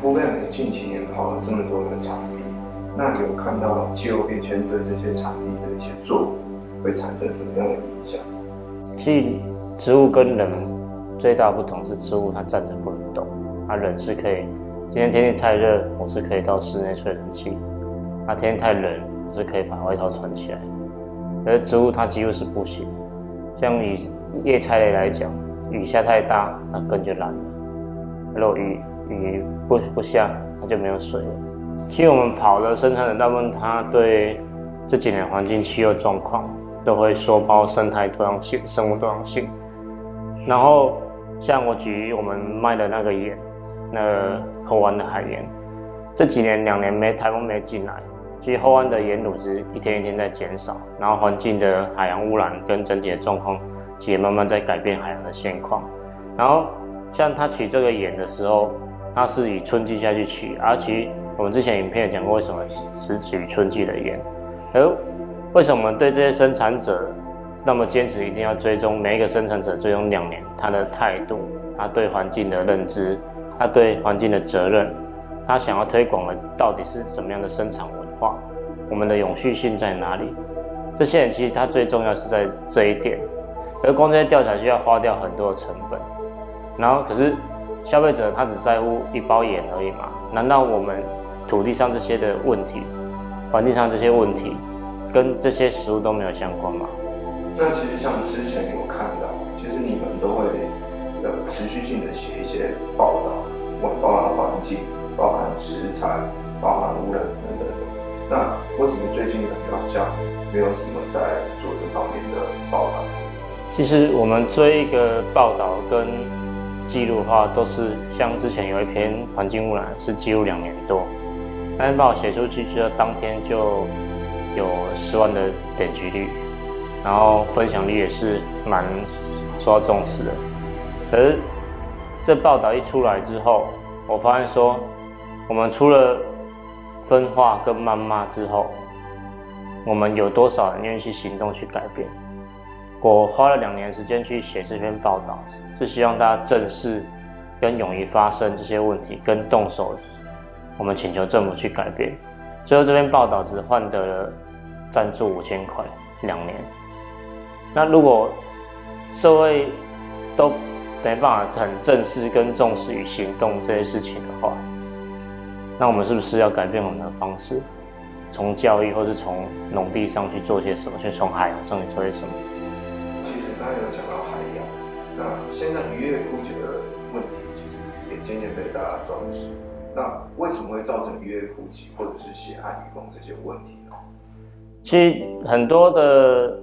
不过你近几年跑了这么多的场地，那有看到气候变迁对这些场地的一些作物会产生什么样的影响？ 其实植物跟人最大不同是植物它站着不能动，人是可以，今天天气太热，我是可以到室内吹冷气；天气太冷，我是可以把外套穿起来。而植物它几乎是不行，像以叶菜类来讲，雨下太大，它根就烂了；如果雨不下，它就没有水了。其实我们跑的生产者大部分，它对这几年环境气候状况都会说包生态多样性、生物多样性。然后像我举我们卖的那个盐，那个后湾的海盐，这几年2年台风没进来，其实后湾的盐卤值一天一天在减少，然后环境的海洋污染跟整体的状况，其实也慢慢在改变海洋的现况。然后像他取这个盐的时候，他是以春季下去取，其实我们之前影片也讲过为什么只取春季的盐，而为什么对这些生产者那么坚持一定要追踪每一个生产者追踪2年，他的态度，他对环境的认知，他对环境的责任，他想要推广的到底是什么样的生产文化，我们的永续性在哪里？这些人其实他最重要是在这一点，而光这些调查需要花掉很多的成本，然后可是消费者他只在乎一包盐而已嘛？难道我们土地上这些的问题，环境上这些问题，跟这些食物都没有相关吗？ 那其实像之前有看到，其实你们都会持续性的写一些报道，包含环境、包含食材、包含污染等等的。那为什么最近感觉好像没有什么在做这方面的报道？ 其实我们追一个报道跟记录的话，都是像之前有一篇环境污染是记录2年多，那篇报道写出去之后，当天就有10万的点击率。然后分享率也是蛮受到重视的。可是这报道一出来之后，我发现说，我们除了分化跟谩骂之后，我们有多少人愿意去行动去改变？我花了2年时间去写这篇报道，是希望大家正视跟勇于发生这些问题，跟动手，我们请求政府去改变。最后这篇报道只换得了赞助5000块，2年。那如果社会都没办法很正视跟重视与行动这些事情的话，那我们是不是要改变我们的方式，从教育或是从农地上去做些什么，去从海洋上去做些什么？ 其实刚才有讲到海洋，那现在渔业枯竭的问题其实也渐渐被大家重视。那为什么会造成渔业枯竭或者是血汗渔工这些问题呢？ 其实很多的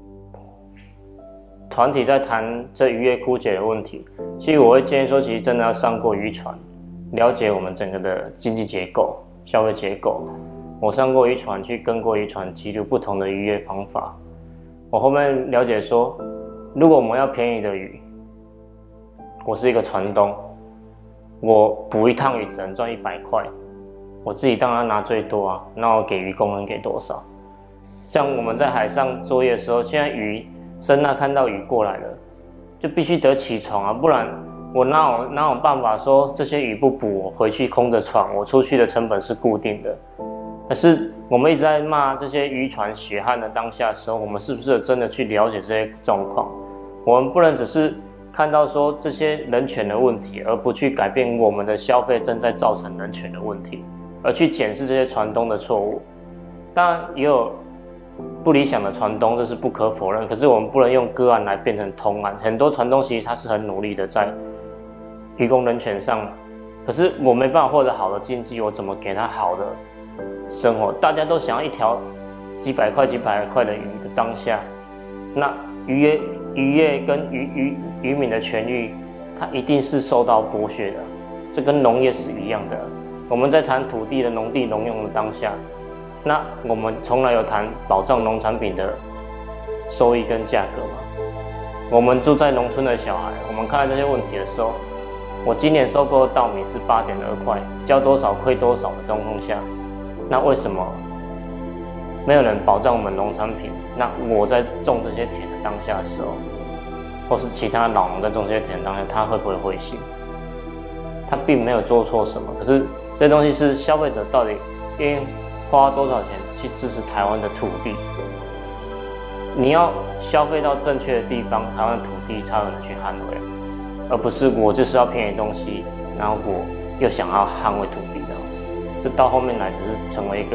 团体在谈这渔业枯竭的问题，其实我会建议说，其实真的要上过渔船，了解我们整个的经济结构、消费结构。我上过渔船，去跟过渔船，记录不同的渔业方法。我后面了解说，如果我们要便宜的鱼，我是一个船东，我捕一趟鱼只能赚100块，我自己当然拿最多啊，那我给渔工能给多少？像我们在海上作业的时候，现在鱼声呐看到鱼过来了，就必须得起床啊，不然我哪有办法说这些鱼不捕，我回去空着船，我出去的成本是固定的。可是我们一直在骂这些渔船血汗的当下的时候，我们是不是真的去了解这些状况？我们不能只是看到说这些人权的问题，而不去改变我们的消费正在造成人权的问题，而去检视这些船东的错误。当然也有不理想的船东，这是不可否认。可是我们不能用个案来变成通案。很多船东其实他是很努力的在渔工人权上，可是我没办法获得好的经济，我怎么给他好的生活？大家都想要一条几百块的鱼的当下，那渔业跟渔民的权益，它一定是受到剥削的。这跟农业是一样的。我们在谈土地的农地农用的当下，那我们从来有谈保障农产品的收益跟价格吗？我们住在农村的小孩，我们看到这些问题的时候，我今年收购的稻米是8.2块，交多少亏多少的状况下，那为什么没有人保障我们农产品？那我在种这些田的当下的时候，或是其他老农在种这些田的当下，他会不会灰心？ 他并没有做错什么。可是这些东西是消费者到底愿意花多少钱去支持台湾的土地？你要消费到正确的地方，台湾的土地才有人去捍卫，而不是我就是要便宜东西，然后我又想要捍卫土地这样子。这到后面来只是成为一个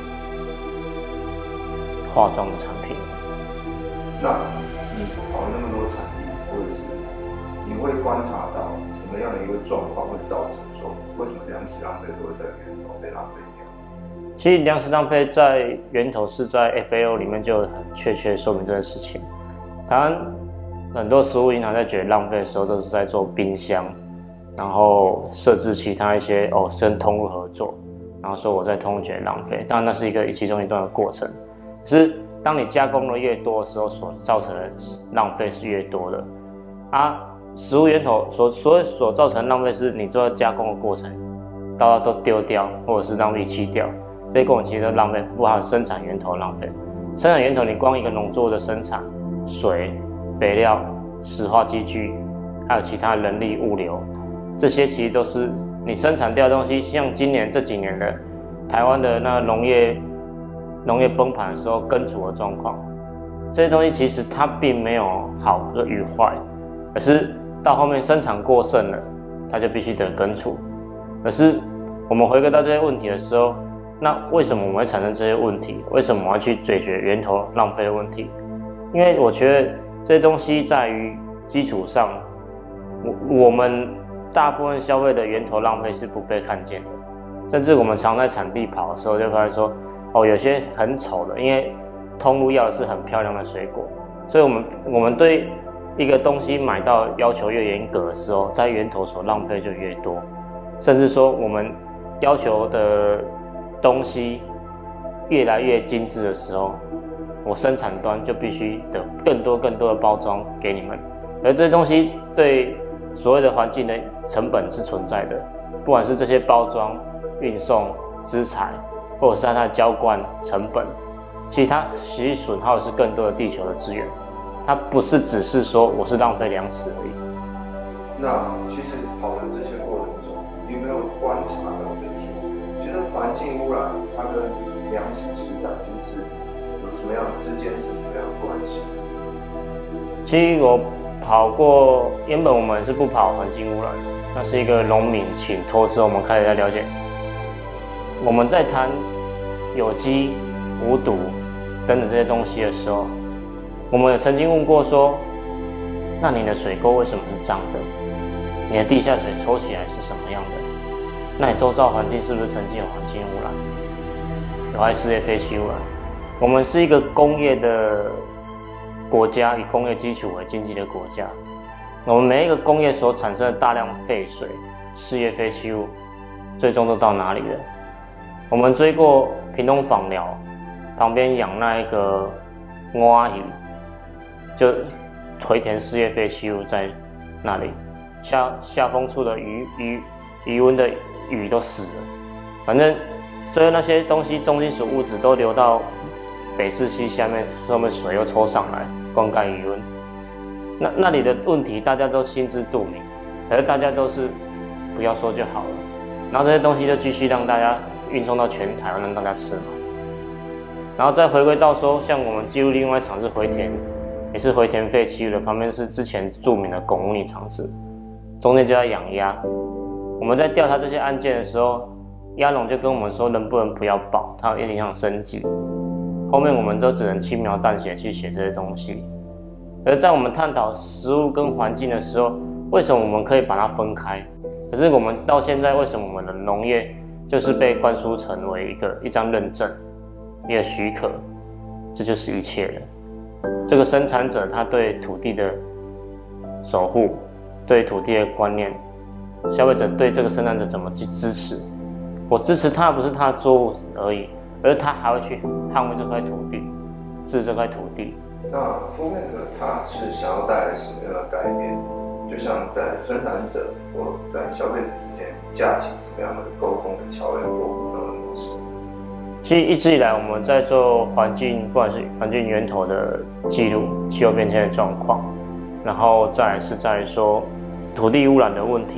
化妆的产品。 那你跑了那么多产地，或者是你会观察到什么样的一个状况会造成说，为什么粮食浪费都会在源头被浪费掉？ 其实粮食浪费在源头是在 FAO 里面就很确切说明这件事情。台湾很多食物银行在觉得浪费的时候，都是在做冰箱，然后设置其他一些跟通路合作，然后说我在通路觉得浪费。当然那是其中一段的过程，可是当你加工的越多的时候，所造成的浪费是越多的啊。食物源头所造成的浪费是你做加工的过程，都丢掉，或者是让遗弃掉。这些过程其实都浪费，不含生产源头浪费。生产源头，你光一个农作物的生产，水、肥料、石化机具，还有其他人力物流，这些其实都是你生产掉的东西。像今年这几年的台湾的那个农业崩盘的时候，耕除的状况，这些东西其实它并没有好与坏，可是到后面生产过剩了，它就必须得耕除。可是我们回归到这些问题的时候，那为什么我们会产生这些问题？为什么我们要去解决源头浪费的问题？因为我觉得这些东西在于基础上，我们大部分消费的源头浪费是不被看见的。甚至我们常在产地跑的时候，就发现说，有些很丑的，因为通路要的是很漂亮的水果，所以我们对一个东西买到要求越严格的时候，在源头所浪费就越多。甚至说我们要求的东西越来越精致的时候，我生产端就必须的更多的包装给你们，而这些东西对所谓的环境的成本是存在的，不管是这些包装、运送、资材，或者是它的浇灌成本，其实损耗的是更多的地球的资源，它不是只是说我是浪费粮食而已。 那其实跑的这些过程中，有没有观察到就是说，其实环境污染它跟粮食食材其实有什么样之间是什么样的关系？ 其实我跑过，原本我们是不跑环境污染的，那是一个农民请托之后，我们开始在了解。我们在谈有机、无毒等等这些东西的时候，我们有曾经问过说，那你的水沟为什么是脏的？你的地下水抽起来是什么样的？那你周遭环境是不是曾经有环境污染？有害事业废气污染？我们是一个工业的国家，以工业基础为经济的国家。我们每一个工业所产生的大量废水、事业废弃物，最终都到哪里了？我们追过屏东枋寮旁边养那一个蛙鱼，就回填事业废弃物在那里，下风处的鱼温的鱼都死了。反正最后那些东西重金属物质都流到北势溪下面，上面水又抽上来，灌溉鱼温。那里的问题大家都心知肚明，可是大家都是不要说就好了。然后这些东西就继续让大家运送到全台湾让大家吃嘛。然后再回归到说，像我们记录另外一场是回填，也是回填废弃物的，旁边是之前著名的拱屋泥厂址，中间就在养鸭。我们在调查这些案件的时候，鸭农就跟我们说能不能不要保，它有影响生计。后面我们都只能轻描淡写去写这些东西。而在我们探讨食物跟环境的时候，为什么我们可以把它分开？可是我们到现在，为什么我们的农业就是被灌输成为一张认证、一个许可？这就是一切了。这个生产者他对土地的守护，对土地的观念，消费者对这个生产者怎么去支持？我支持他不是他的作物而已，而是他还会去捍卫这块土地，治这块土地。 那Foodbank它是想要带来什么样的改变？就像在生产者或在消费者之间架起什么样的沟通的桥梁或互动的模式？ 其实一直以来我们在做环境，不管是环境源头的记录、气候变迁的状况，然后再来是在说土地污染的问题，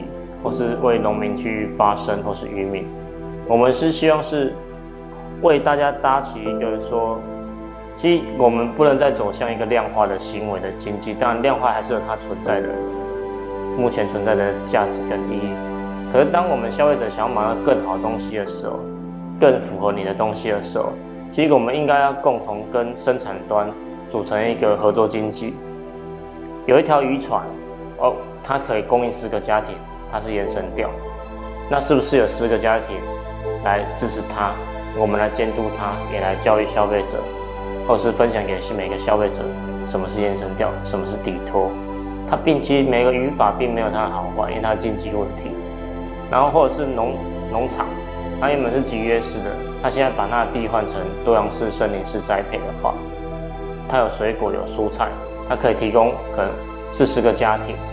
或是为农民去发声，或是渔民。我们是希望是为大家搭起一个说，其实我们不能再走向一个量化的行为的经济，当然量化还是有它目前存在的价值跟意义。可是当我们消费者想要买到更好的东西的时候，更符合你的东西的时候，其实我们应该要共同跟生产端组成一个合作经济。有一条渔船，它可以供应4个家庭，它是延伸钓，那是不是有10个家庭来支持它？我们来监督它，也来教育消费者，或是分享给每个消费者什么是延伸钓，什么是底拖。它其实每个语法并没有它的好坏，因为它的经济问题。然后或者是农场，它原本是集约式的，它现在把它的地换成多样式、森林式栽培的话，它有水果有蔬菜，它可以提供可能40个家庭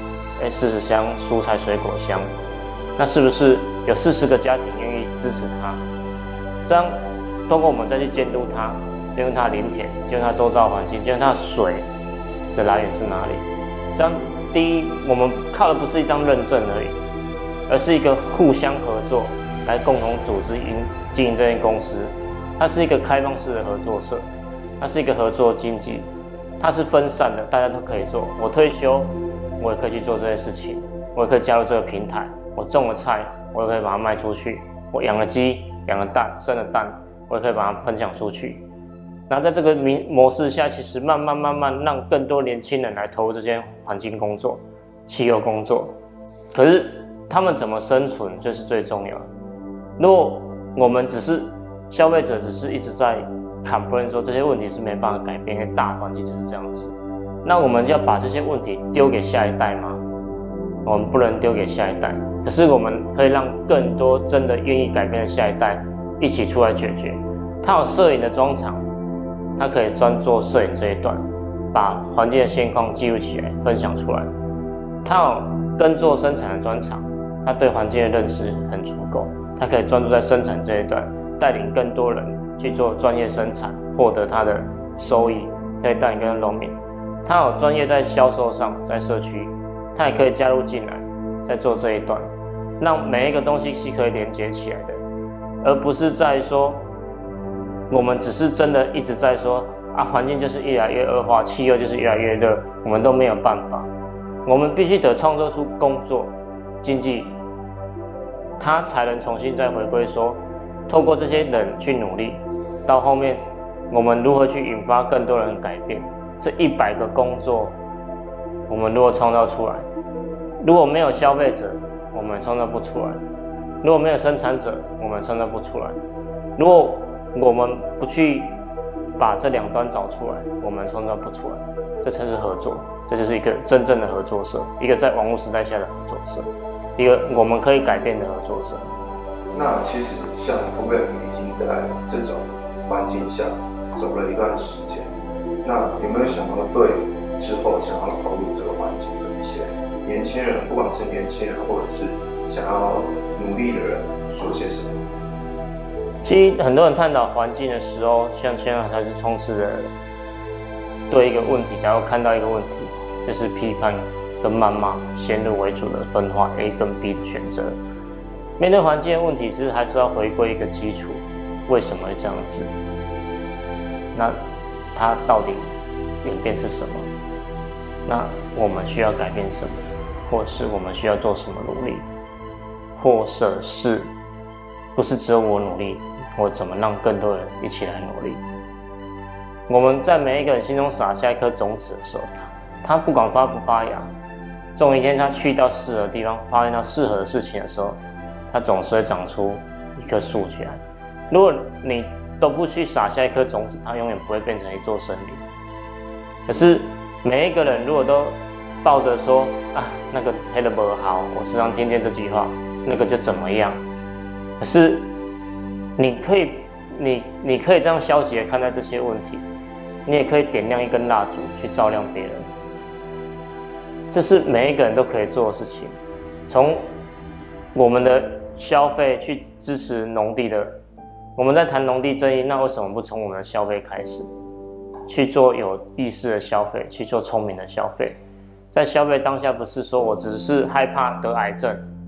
，40箱蔬菜水果箱，那是不是有40个家庭愿意支持它？这样通过我们再去监督它，监督它的林田，监督它周遭环境，监督它的水的来源是哪里。这样第一，我们靠的不是一张认证而已，而是一个互相合作来共同组织经营这间公司。它是一个开放式的合作社，它是一个合作经济，它是分散的，大家都可以做。我退休，我也可以去做这些事情，我也可以加入这个平台。我种了菜，我也可以把它卖出去。我养了鸡，养了蛋，生了蛋，我也可以把它分享出去。那在这个模式下，其实慢慢让更多年轻人来投入这些环境工作、气候工作。可是他们怎么生存，这是最重要的。如果我们消费者只是一直在 complain 说这些问题是没办法改变，因为大环境就是这样子，那我们就要把这些问题丢给下一代吗？我们不能丢给下一代，可是我们可以让更多真的愿意改变的下一代一起出来解决。他有摄影的专场，他可以专做摄影这一段，把环境的现况记录起来，分享出来。他有耕作生产的专场，他对环境的认识很足够，他可以专注在生产这一段，带领更多人去做专业生产，获得他的收益，可以带领更多农民。他有专业在销售上，在社区，他也可以加入进来，在做这一段，让每一个东西是可以连接起来的，而不是在说我们只是真的一直在说环境就是越来越恶化，气候就是越来越热，我们都没有办法。我们必须得创造出工作经济，它才能重新再回归说，透过这些人去努力，到后面我们如何去引发更多人改变。这100个工作我们如果创造出来，如果没有消费者我们创造不出来，如果没有生产者我们创造不出来，如果我们不去把这2端找出来，我们创造不出来。这才是合作，这就是一个真正的合作社，一个在网络时代下的合作社，一个我们可以改变的合作社。 那其实像福贝已经在这种环境下走了一段时间，那有没有想要对之后想要投入这个环境的一些年轻人，不管是年轻人或者是想要努力的人说些什么？ 其实很多人探讨环境的时候，像现在还是充斥着对一个问题，假如看到一个问题，就是批判跟谩骂先入为主的分化 A 跟 B 的选择。面对环境的问题，其实还是要回归一个基础，为什么会这样子？那它到底演变是什么？那我们需要改变什么？或者是我们需要做什么努力？或者是不是只有我努力？我怎么让更多人一起来努力？我们在每一个人心中撒下一颗种子的时候，它不管发不发芽，总有一天它去到适合的地方，发现到适合的事情的时候，它总是会长出一棵树起来。如果你都不去撒下一颗种子，它永远不会变成一座森林。可是每一个人如果都抱着说那个黑的不好，我时常听见这句话，那个就怎么样？可是你可以这样消极的看待这些问题，你也可以点亮一根蜡烛去照亮别人。这是每一个人都可以做的事情。从我们的消费去支持农地的，我们在谈农地正义，那为什么不从我们的消费开始，去做有意识的消费，去做聪明的消费？在消费当下，不是说我只是害怕得癌症，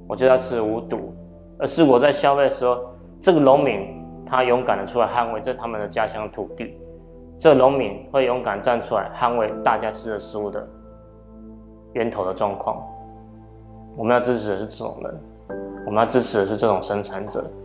我觉得他吃了无毒，而是我在消费的时候，这个农民他勇敢的出来捍卫这他们的家乡土地，这个农民会勇敢站出来捍卫大家吃的食物的源头的状况。我们要支持的是这种人，我们要支持的是这种生产者。